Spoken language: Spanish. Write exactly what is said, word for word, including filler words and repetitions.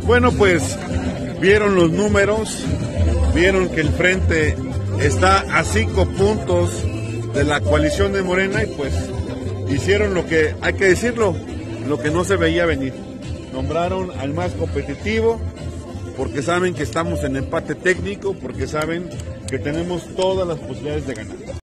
Bueno, pues vieron los números, vieron que el frente está a cinco puntos de la coalición de Morena y pues hicieron lo que, hay que decirlo, lo que no se veía venir. Nombraron al más competitivo porque saben que estamos en empate técnico, porque saben que tenemos todas las posibilidades de ganar.